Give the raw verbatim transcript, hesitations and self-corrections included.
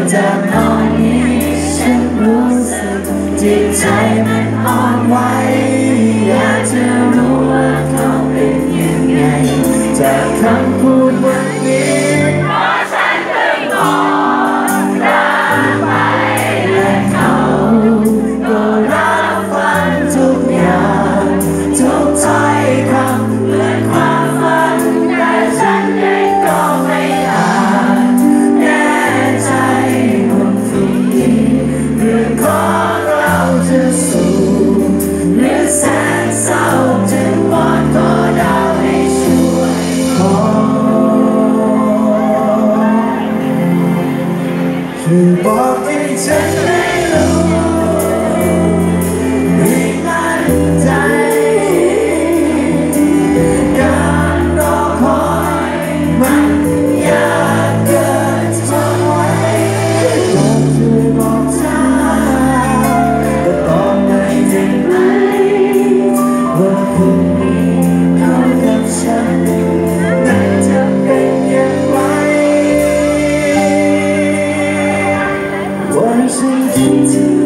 จะตอนนี้ฉันรู้สึกจิตใจมันอ่อนไหวอยากจะรู้ว่าเขาเป็นยังไงจากคำพูดวันนี้เพราะฉันเพิ่งมองตาไปและเขาก็รับฟังทุกอย่างทุกถ้อยคำเหมือนความฝันแต่ฉันเองก็ไม่อาจแน่ใจว่าสิ่งนี้เรื่องของเราจะสู่หรือแสนเศร้าจึงวอนขอดาวให้ช่วยขอช่วยบอกให้ฉันได้รู้ให้มั่นใจการรอคอยมันยากเกินทนไว้อยากช่วยบอกฉันแต่ต้องไม่ได้ไหมว่าคุณเขากับฉันนั้นจะเป็นอย่างไรวันฉันคิดถึง